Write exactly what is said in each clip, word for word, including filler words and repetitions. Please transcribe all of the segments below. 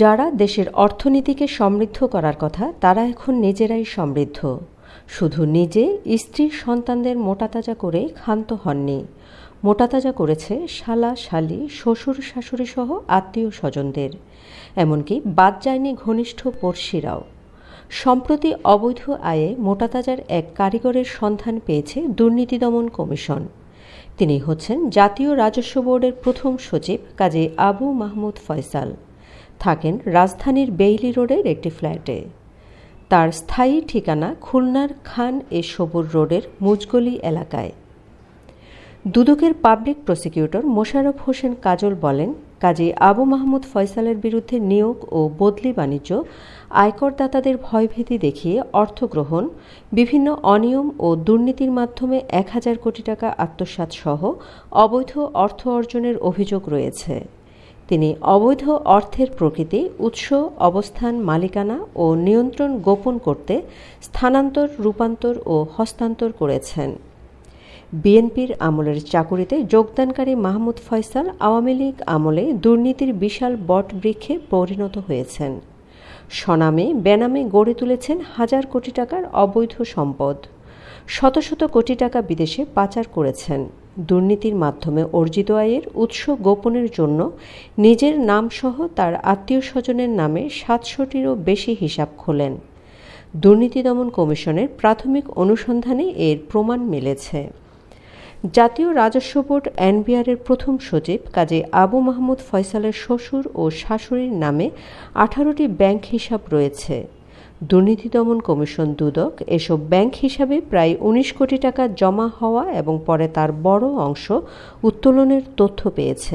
যারা দেশের অর্থনীতিকে সমৃদ্ধ করার কথা তারা এখন নিজেরাই সমৃদ্ধ। শুধু নিজে, স্ত্রী, সন্তানদের মোটাতাজা করে ক্ষান্ত হননি, মোটাতাজা করেছে শালা, শালি, শ্বশুর, শাশুড়ি সহ আত্মীয় স্বজনদের। এমনকি বাদ যায়নি ঘনিষ্ঠ পড়শিরাও। সম্প্রতি অবৈধ আয়ে মোটাতাজার এক কারিগরের সন্ধান পেয়েছে দুর্নীতি দমন কমিশন। তিনি হচ্ছেন জাতীয় রাজস্ব বোর্ডের প্রথম সচিব কাজী আবু মাহমুদ ফয়সাল। থাকেন রাজধানীর বেইলি রোডের একটি ফ্ল্যাটে। তার স্থায়ী ঠিকানা খুলনার খান এ সবুর রোডের মুজগলি এলাকায়। দুদকের পাবলিক প্রসিকিউটর মোশাররফ হোসেন কাজল বলেন, কাজী আবু মাহমুদ ফয়সালের বিরুদ্ধে নিয়োগ ও বদলি বাণিজ্য, আয়করদাতাদের ভয়ভীতি দেখিয়ে অর্থ গ্রহণ, বিভিন্ন অনিয়ম ও দুর্নীতির মাধ্যমে এক হাজার কোটি টাকা আত্মসাৎ সহ অবৈধ অর্থ অর্জনের অভিযোগ রয়েছে। তিনি অবৈধ অর্থের প্রকৃতি, উৎস, অবস্থান, মালিকানা ও নিয়ন্ত্রণ গোপন করতে স্থানান্তর, রূপান্তর ও হস্তান্তর করেছেন। বিএনপির আমলের চাকুরিতে যোগদানকারী মাহমুদ ফয়সাল আওয়ামী লীগ আমলে দুর্নীতির বিশাল বটবৃক্ষে পরিণত হয়েছেন। স্বনামে বেনামে গড়ে তুলেছেন হাজার কোটি টাকার অবৈধ সম্পদ। শত শত কোটি টাকা বিদেশে পাচার করেছেন। দুর্নীতির মাধ্যমে অর্জিত আয়ের উৎস গোপনের জন্য নিজের নামসহ তার আত্মীয় স্বজনের নামে সাতশোটিরও বেশি হিসাব খোলেন। দুর্নীতি দমন কমিশনের প্রাথমিক অনুসন্ধানে এর প্রমাণ মিলেছে। জাতীয় রাজস্ব বোর্ড এনবিআরের প্রথম সচিব কাজী আবু মাহমুদ ফয়সালের শ্বশুর ও শাশুড়ির নামে আঠারোটি ব্যাংক হিসাব রয়েছে। দুর্নীতি দমন কমিশন দুদক এসব ব্যাংক হিসাবে প্রায় উনিশ কোটি টাকা জমা হওয়া এবং পরে তার বড় অংশ উত্তোলনের তথ্য পেয়েছে।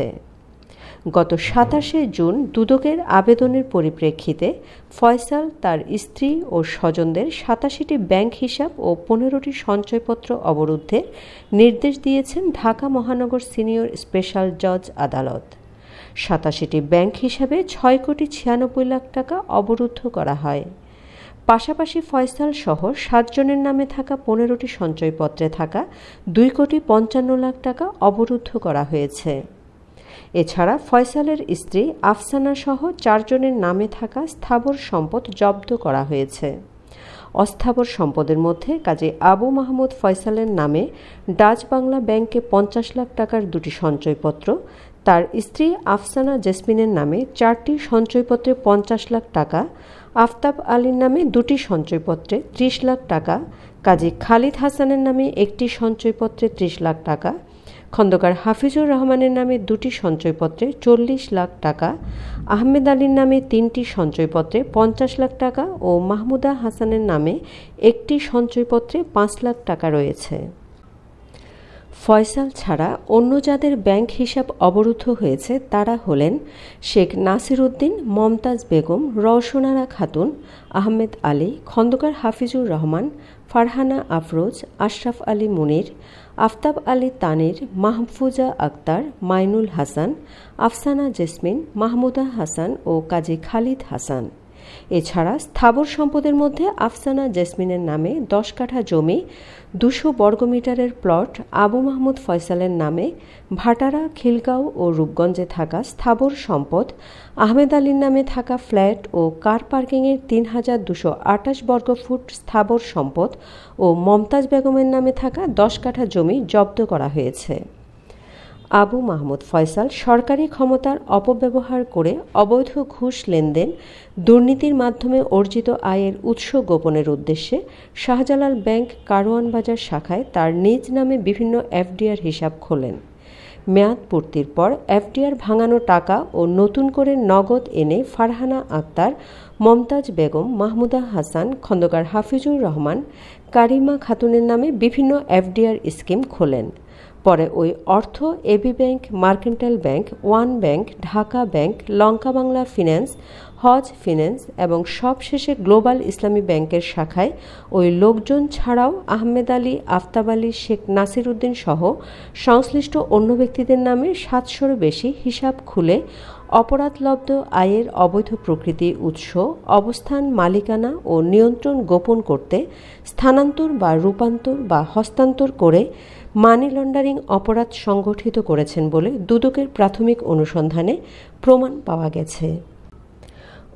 গত সাতাশে জুন দুদকের আবেদনের পরিপ্রেক্ষিতে ফয়সাল তার স্ত্রী ও স্বজনদের সাতাশিটি ব্যাংক হিসাব ও পনেরোটি সঞ্চয়পত্র অবরুদ্ধের নির্দেশ দিয়েছেন ঢাকা মহানগর সিনিয়র স্পেশাল জজ আদালত। সাতাশিটি ব্যাংক হিসাবে ছয় কোটি ছিয়ানব্বই লাখ টাকা অবরুদ্ধ করা হয়। পাশাপাশি ফয়সাল সহ সাতজনের নামে থাকা পনেরোটি সঞ্চয়পত্রে থাকা দুই কোটি পঞ্চান্ন লাখ টাকা অবরুদ্ধ করা হয়েছে। এছাড়া ফয়সালের স্ত্রী আফসানা সহ চারজনের নামে থাকা স্থাবর সম্পদ জব্দ করা হয়েছে। অস্থাবর সম্পদের মধ্যে কাজী আবু মাহমুদ ফয়সালের নামে ডাচ বাংলা ব্যাংকে পঞ্চাশ লাখ টাকার দুটি সঞ্চয়পত্র, তার স্ত্রী আফসানা জেসমিনের নামে চারটি সঞ্চয়পত্রে পঞ্চাশ লাখ টাকা, আফতাব আলীর নামে দুটি সঞ্চয়পত্রে ত্রিশ লাখ টাকা, কাজী খালিদ হাসানের নামে একটি সঞ্চয়পত্রে ত্রিশ লাখ টাকা, খন্দকার হাফিজুর রহমানের নামে দুটি সঞ্চয়পত্রে চল্লিশ লাখ টাকা, আহমেদ আলীর নামে তিনটি সঞ্চয়পত্রে পঞ্চাশ লাখ টাকা ও মাহমুদা হাসানের নামে একটি সঞ্চয়পত্রে পাঁচ লাখ টাকা রয়েছে। ফয়সাল ছাড়া অন্য যাদের ব্যাংক হিসাব অবরুদ্ধ হয়েছে তারা হলেন শেখ নাসির উদ্দিন, মমতাজ বেগম, রওশনারা খাতুন, আহমেদ আলী, খন্দকার হাফিজুর রহমান, ফারহানা আফরোজ, আশরাফ আলী মুনির, আফতাব আলী তানির, মাহফুজা আক্তার, মাইনুল হাসান, আফসানা জেসমিন, মাহমুদা হাসান ও কাজী খালিদ হাসান। এছাড়া স্থাবর সম্পদের মধ্যে আফসানা জেসমিনের নামে দশ কাঠা জমি, দুশো বর্গমিটারের প্লট, আবু মাহমুদ ফয়সালের নামে ভাটারা, খিলগাঁও ও রূপগঞ্জে থাকা স্থাবর সম্পদ, আহমেদ আলীর নামে থাকা ফ্ল্যাট ও কার পার্কিংয়ের তিন হাজার দুশো আটাশ বর্গফুট স্থাবর সম্পদ ও মমতাজ বেগমের নামে থাকা দশ কাঠা জমি জব্দ করা হয়েছে। আবু মাহমুদ ফয়সাল সরকারি ক্ষমতার অপব্যবহার করে অবৈধ ঘুষ লেনদেন, দুর্নীতির মাধ্যমে অর্জিত আয়ের উৎস গোপনের উদ্দেশ্যে শাহজালাল ব্যাংক কারওয়ান বাজার শাখায় তার নিজ নামে বিভিন্ন এফডিআর হিসাব খোলেন। মেয়াদ পূর্তির পর এফডিআর ভাঙানো টাকা ও নতুন করে নগদ এনে ফারহানা আক্তার, মমতাজ বেগম, মাহমুদা হাসান, খন্দকার হাফিজুর রহমান, কারিমা খাতুনের নামে বিভিন্ন এফডিআর স্কিম খোলেন। পরে ওই অর্থ AB bank, mercantile bank, one bank, Dhaka bank, Lanka Bangla finance, Hajj finance এবং সবশেষে গ্লোবাল ইসলামী ব্যাংকের শাখায় ওই লোকজন ছাড়াও আহমেদ আলী, আফতাব আলী, শেখ নাসির উদ্দিন সহ সংশ্লিষ্ট অন্য ব্যক্তিদের নামে সাতশোরও বেশি হিসাব খুলে অপরাধলব্ধ আয়ের অবৈধ প্রকৃতি, উৎস, অবস্থান, মালিকানা ও নিয়ন্ত্রণ গোপন করতে স্থানান্তর বা রূপান্তর বা হস্তান্তর করে মানি লন্ডারিং অপরাধ সংগঠিত করেছেন বলে দুদকের প্রাথমিক অনুসন্ধানে প্রমাণ পাওয়া গেছে।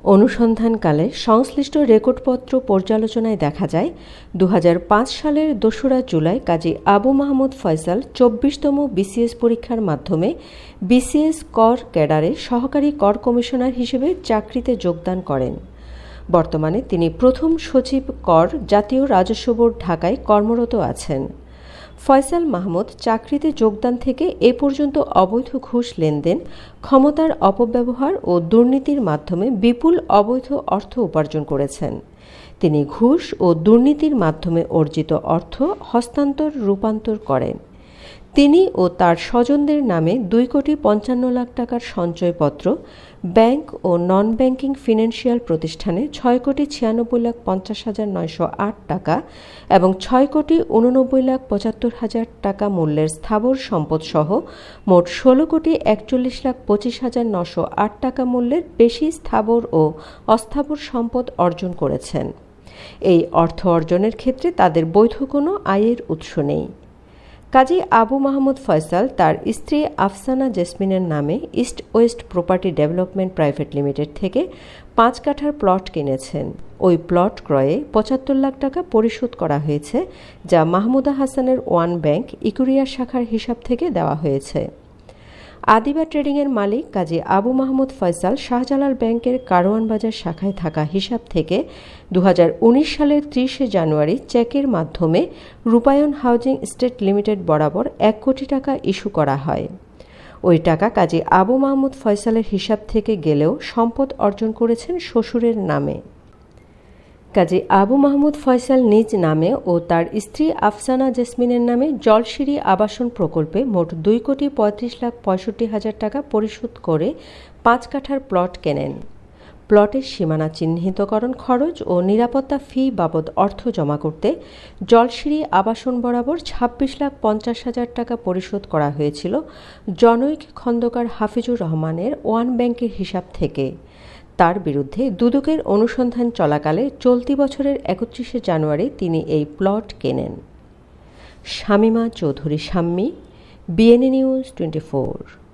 অনুসন্ধানকালে সংশ্লিষ্ট রেকর্ডপত্র পর্যালোচনায় দেখা যায় দু হাজার পাঁচ সালের দোসরা জুলাই কাজী আবু মাহমুদ ফয়সাল চব্বিশতম বিসিএস পরীক্ষার মাধ্যমে বিসিএস কর ক্যাডারে সহকারী কর কমিশনার হিসেবে চাকরিতে যোগদান করেন। বর্তমানে তিনি প্রথম সচিব কর, জাতীয় রাজস্ব বোর্ড, ঢাকায় কর্মরত আছেন। ফয়সাল মাহমুদ চাকরিতে যোগদান থেকে এ পর্যন্ত অবৈধ ঘুষ লেনদেন, ক্ষমতার অপব্যবহার ও দুর্নীতির মাধ্যমে বিপুল অবৈধ অর্থ উপার্জন করেছেন। তিনি ঘুষ ও দুর্নীতির মাধ্যমে অর্জিত অর্থ হস্তান্তর রূপান্তর করেন। তিনি ও তার স্বজনদের নামে দুই কোটি পঞ্চান্ন লাখ টাকার সঞ্চয়পত্র, ব্যাংক ও নন ব্যাংকিং ফিনান্সিয়াল প্রতিষ্ঠানে ছয় কোটি ছিয়ানব্বই লাখ পঞ্চাশ হাজার নয়শো আট টাকা এবং ছয় কোটি উননব্বই লাখ পঁচাত্তর হাজার টাকা মূল্যের স্থাবর সম্পদ সহ মোট ষোলো কোটি একচল্লিশ লাখ পঁচিশ হাজার নশো আট টাকা মূল্যের বেশি স্থাবর ও অস্থাবর সম্পদ অর্জন করেছেন। এই অর্থ অর্জনের ক্ষেত্রে তাদের বৈধ কোনো আয়ের উৎস নেই। কাজী আবু মাহমুদ ফয়সাল তার স্ত্রী আফসানা জেসমিনের নামে east west property development private limited থেকে পাঁচ কাঠার প্লট কিনেছেন। ওই প্লট ক্রয়ে পঁচাত্তর লাখ টাকা পরিশোধ করা হয়েছে, যা মাহমুদা হাসানের ওয়ান ব্যাংক ইকুরিয়া শাখার হিসাব থেকে দেওয়া হয়েছে। আদিবা ট্রেডিংয়ের মালিক কাজী আবু মাহমুদ ফয়সাল শাহজালাল ব্যাংকের কারওয়ান বাজার শাখায় থাকা হিসাব থেকে দু হাজার উনিশ সালের ত্রিশে জানুয়ারি চেকের মাধ্যমে রূপায়ণ হাউজিং এস্টেট লিমিটেড বরাবর এক কোটি টাকা ইস্যু করা হয়। ওই টাকা কাজী আবু মাহমুদ ফয়সালের হিসাব থেকে গেলেও সম্পদ অর্জন করেছেন শ্বশুরের নামে। কাজী আবু মাহমুদ ফয়সাল নিজ নামে ও তার স্ত্রী আফসানা জেসমিনের নামে জলসিঁড়ি আবাসন প্রকল্পে মোট দুই কোটি পঁয়ত্রিশ লাখ পঁয়ষট্টি হাজার টাকা পরিশোধ করে পাঁচ কাঠার প্লট কেনেন। প্লটের সীমানা চিহ্নিতকরণ খরচ ও নিরাপত্তা ফি বাবদ অর্থ জমা করতে জলসিঁড়ি আবাসন বরাবর ছাব্বিশ লাখ পঞ্চাশ হাজার টাকা পরিশোধ করা হয়েছিল জনৈক খন্দকার হাফিজুর রহমানের ওয়ান ব্যাংকের হিসাব থেকে। তার বিরুদ্ধে দুদকের অনুসন্ধান চলাকালে চলতি বছরের একত্রিশে জানুয়ারি তিনি এই প্লট কেনেন। Shamima Chowdhury Shammi, BNA news twenty four.